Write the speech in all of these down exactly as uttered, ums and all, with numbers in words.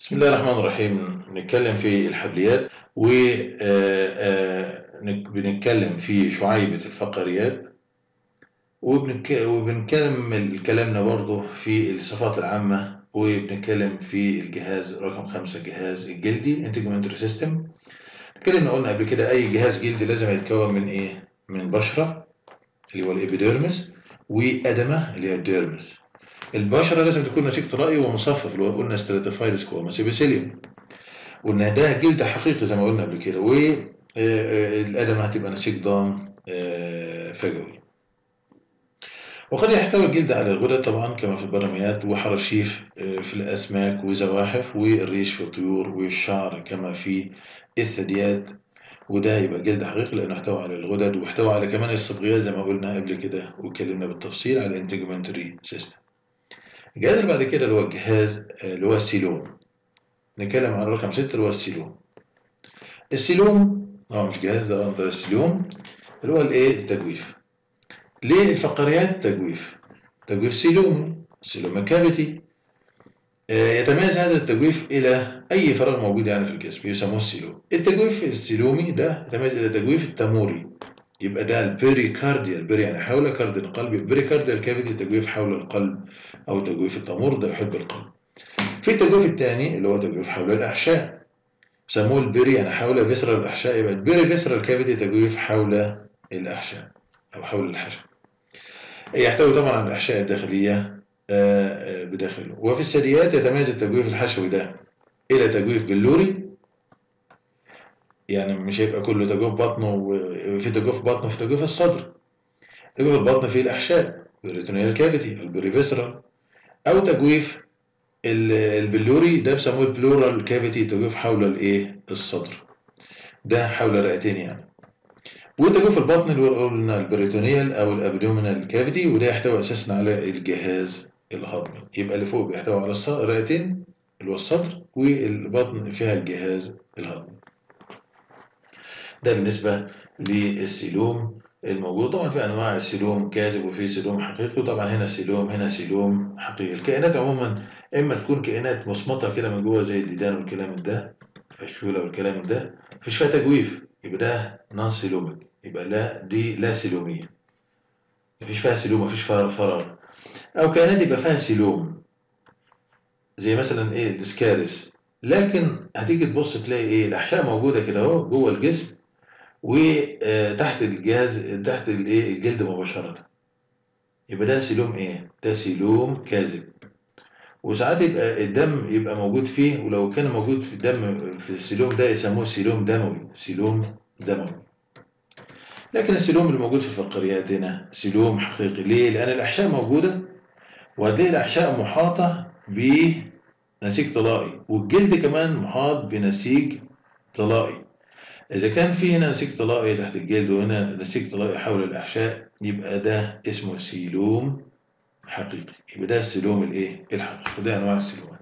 بسم الله الرحمن الرحيم. نتكلم في الحبليات وبنتكلم في شعيبة الفقريات وبنك- وبنكمل كلامنا برضه في الصفات العامة، وبنتكلم في الجهاز رقم خمسة، الجهاز الجلدي integumentary system. اتكلمنا قلنا قبل كده أي جهاز جلدي لازم يتكون من إيه؟ من بشرة اللي هو الإبيديرمس، وأدمة اللي هي الديرمس. البشرة لازم تكون نسيج طلائي ومصفف اللي هو قلنا stratified squamous epithelium، وان ده جلد حقيقي زي ما قلنا قبل كده، والادمه هتبقى نسيج ضام آه، فجوي. وقد يحتوي الجلد على الغدد طبعا كما في البرميات، وحراشيف آه، في الاسماك وزواحف، والريش في الطيور، والشعر كما في الثدييات. وده يبقى جلد حقيقي لانه احتوى على الغدد، واحتوى على كمان الصبغيات زي ما قلنا قبل كده واتكلمنا بالتفصيل على الانتجمنتري سيستم. الجهاز اللي بعد كده اللي هو الجهاز آه، اللي هو السيلوم. نتكلم عن رقم ستة اللي هو السيلوم. السيلوم اه مش جهاز ده، ده السيلوم اللي هو الايه التجويف. ليه الفقريات تجويف؟ تجويف سيلومي، سيلوم كافيتي. آه يتميز هذا التجويف الى اي فراغ موجود يعني في الجسم يسموه السيلوم. التجويف السيلومي ده يتميز الى تجويف التاموري، يبقى ده البيريكارديال، بيري يعني حول كارد القلب، البيريكارديال كافيتي تجويف حول القلب او تجويف التامور ده يحب القلب. في التجويف الثاني اللي هو تجويف حول الاحشاء، سموه البري يعني حول جسر الأحشاء، يبقى البري جسر الكبدي تجويف حول الأحشاء أو حول الحشو. يحتوي طبعا على الأحشاء الداخلية بداخله. وفي الثدييات يتميز التجويف الحشوي ده إلى تجويف بلوري، يعني مش هيبقى كله تجويف بطنه، وفي تجويف بطنه في تجويف الصدر. تجويف البطن فيه الأحشاء بريتونيال كافيتي البري فيسرال، أو تجويف البلوري ده بيسموه البلورال كافيتي تجويف حول الايه الصدر، ده حول الرئتين يعني. وتجويف البطن اللي هو قلنا البريتونيال او الابدومينال كافيتي، وده يحتوي اساسا على الجهاز الهضمي. يبقى اللي فوق بيحتوي على الرئتين اللي هو الصدر، والبطن فيها الجهاز الهضمي. ده بالنسبه للسيلوم الموجود. طبعا في انواع السيلوم كاذب وفي سيلوم حقيقي، وطبعا هنا سيلوم هنا سيلوم حقيقي. الكائنات عموما اما تكون كائنات مصمطه كده من جوه زي الديدان والكلام ده، فشوله والكلام ده مفيش فيها تجويف، يبقى ده نون سيلوميك، يبقى لا دي لا سيلوميه، مفيش فيها سيلوم، مفيش فيها فراغ. او كائنات يبقى فيها سيلوم زي مثلا ايه الاسكارس، لكن هتيجي تبص تلاقي ايه الاحشاء موجوده كده اهو جوه الجسم وتحت الجهاز تحت الايه الجلد مباشره، يبقى ده سيلوم ايه؟ ده سيلوم كاذب. وساعات يبقى الدم يبقى موجود فيه، ولو كان موجود في الدم في السيلوم ده يسموه سيلوم دموي، سيلوم دموي. لكن السيلوم اللي موجود في الفقريات هنا سيلوم حقيقي. ليه؟ لأن الأحشاء موجودة، وهذه الأحشاء محاطة بنسيج طلائي، والجلد كمان محاط بنسيج طلائي. إذا كان في هنا نسيج طلائي تحت الجلد وهنا نسيج طلائي حول الأحشاء، يبقى ده اسمه سيلوم حقيقي. يبقى ده السيلوم الإيه؟ الحقيقي. وده أنواع السيلوم.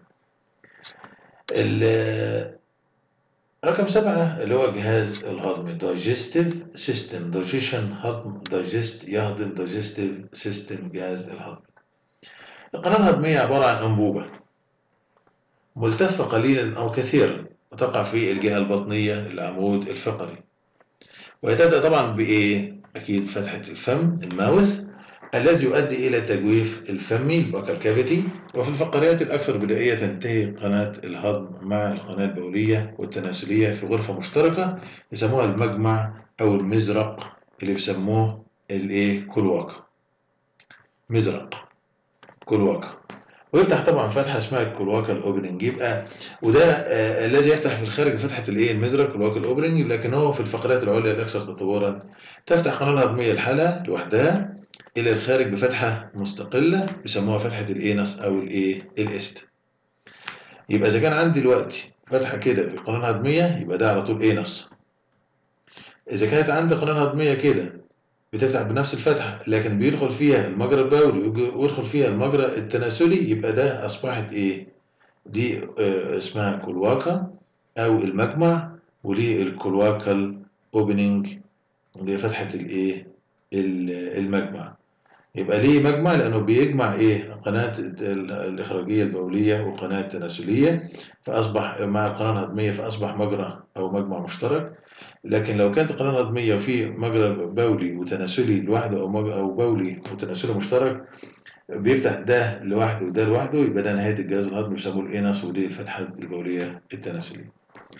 رقم سبعة اللي هو الجهاز الهضمي digestive system، digestion هضم، digest يهضم، digestive system جهاز الهضم. القناة الهضمية عبارة عن أنبوبة ملتفة قليلا أو كثيرا، وتقع في الجهة البطنية للعمود الفقري. ويتبدأ طبعا بإيه؟ أكيد فتحة الفم الماوث الذي يؤدي إلى التجويف الفمي الباكال كافيتي. وفي الفقريات الأكثر بدائية تنتهي قناة الهضم مع القناة البولية والتناسلية في غرفة مشتركة يسموها المجمع أو المزرق، اللي بيسموه الإيه كلواكا، مزرق كلواكا. ويفتح طبعا فتحه اسمها الكلواكا الاوبننج، يبقى وده آه الذي يفتح في الخارج فتحه الايه المزرق كلواكا الاوبننج. لكن هو في الفقرات العليا الاكثر تطورا تفتح قناه الهضميه الحاله لوحدها الى الخارج بفتحه مستقله بيسموها فتحه الانس او الايه الاست. يبقى اذا كان عندي دلوقتي فتحه كده في القناه الهضميه يبقى ده على طول انس. اذا كانت عندي قناه هضميه كده بتفتح بنفس الفتحة لكن بيدخل فيها المجرى البولي ويدخل فيها المجرى التناسلي، يبقى ده أصبحت إيه؟ دي آه اسمها كلواكا أو المجمع. وليه الكلواكال أوبننج اللي هي فتحة الإيه؟ المجمع. يبقى ليه مجمع؟ لأنه بيجمع إيه؟ قناة ال- الإخراجية البولية وقناة التناسلية، فأصبح مع القناة الهضمية فأصبح مجرى أو مجمع مشترك. لكن لو كانت القناة الهضمية وفي مجرى بولي وتناسلي لوحده أو مج- أو بولي وتناسلي مشترك، بيفتح ده لوحده وده لوحده، يبقى ده نهاية الجهاز الهضمي، بيسموه الإنس، ودي الفتحة البولية التناسلية.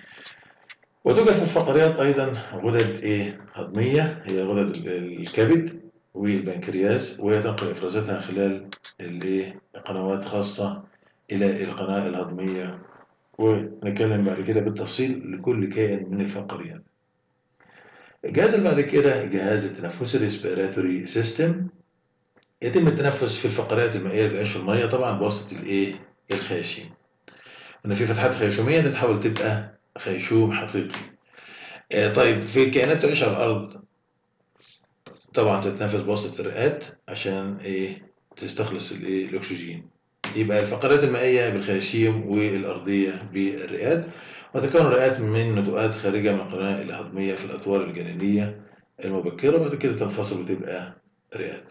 وتوجد في الفقريات أيضا غدد إيه هضمية، هي غدد ال- الكبد والبنكرياس، وهي تنقل إفرازاتها خلال الإيه قنوات خاصة إلى القناة الهضمية. ونتكلم بعد كده بالتفصيل لكل كائن من الفقريات. الجهاز اللي بعد كده جهاز التنفس الريسبيراتوري سيستم. يتم التنفس في الفقرات المائية اللي بتعيش في المية طبعا بواسطة الإيه الخياشيم. إن في فتحات خيشومية تتحول تبقى خيشوم حقيقي. آه، طيب في الكائنات تعيش على الأرض طبعا تتنفس بواسطة الرئات عشان ايه تستخلص الايه الاكسجين. يبقى الفقرات المائية بالخياشيم والأرضية بالرئات. وتكون الرئات من نتوءات خارجة من القناة الهضمية في الأطوار الجنينية المبكرة، وبعد كده تنفصل وتبقى رئات.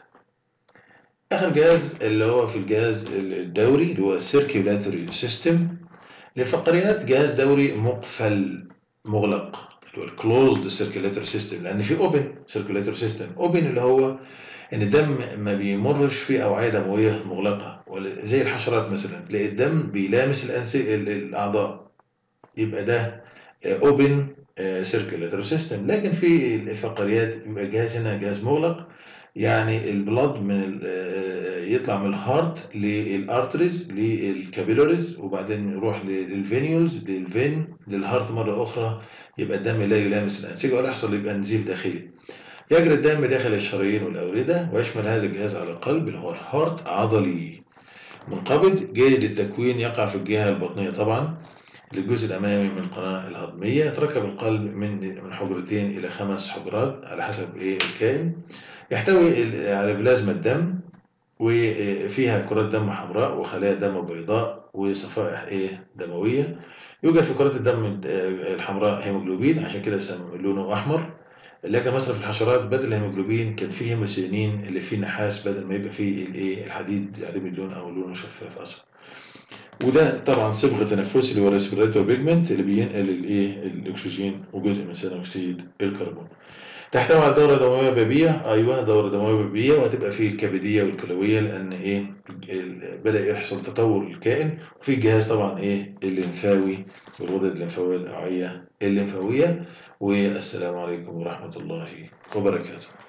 آخر جهاز اللي هو في الجهاز الدوري اللي هو السيركيولاتوري سيستم للفقريات، جهاز دوري مقفل مغلق اللي هو الكلوزد سيركيولاتوري سيستم، لأن في اوبن سيركيولاتوري سيستم. اوبن اللي هو ان الدم ما بيمرش في اوعيه دمويه مغلقه، ولا زي الحشرات مثلا تلاقي الدم بيلامس الأنسي... الاعضاء، يبقى ده اوبن سيركيولاتوري سيستم. لكن في الفقريات يبقى الجهاز هنا جهاز مغلق، يعني البلاد من ال- آه، يطلع من الهارت للارتريز للكابيلاريز، وبعدين يروح للفينيولز للفين للهارت مره اخرى، يبقى الدم لا يلامس الانسجه ولا يحصل يبقى نزيف داخلي. يجري الدم داخل الشرايين والأوردة، ويشمل هذا الجهاز على القلب اللي هو الهارت عضلي منقبض جيد التكوين، يقع في الجهة البطنية طبعا للجزء الأمامي من القناة الهضمية. يتركب القلب من من حجرتين إلى خمس حجرات على حسب إيه الكائن. يحتوي ال- على بلازما الدم، وفيها كرات دم حمراء وخلايا دم بيضاء وصفائح إيه دموية. يوجد في كرات الدم الحمراء هيموجلوبين، عشان كده اسم لونه أحمر. لكن مثلا في الحشرات بدل الهيموجلوبين كان فيه هيموسيانين اللي فيه نحاس بدل ما يبقى فيه الايه الحديد عديم اللون او لونه شفاف اصفر. وده طبعا صبغه تنفسي اللي هو ريسبيراتور بيجمنت اللي بينقل الايه الاكسجين وجزء من ثاني اكسيد الكربون. تحتوي على دوره دمويه بيبيه، ايوه دوره دمويه بيبيه، وهتبقى فيه الكبديه والكلويه لان ايه ال- بدا يحصل تطور الكائن. وفي جهاز طبعا ايه الليمفاوي والغدد الليمفاويه الاوعيه الليمفاويه. والسلام عليكم ورحمه الله وبركاته.